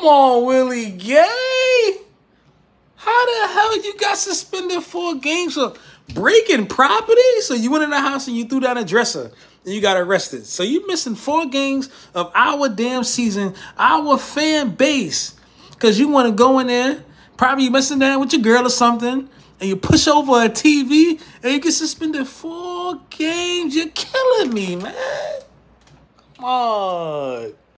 on, Willie Gay. How the hell you got suspended 4 games for breaking property? So you went in the house and you threw down a dresser and you got arrested. So you missing 4 games of our damn season, our fan base, because you want to go in there, probably messing down with your girl or something, and you push over a TV and you get suspended 4 games. You're killing me, man. Come on.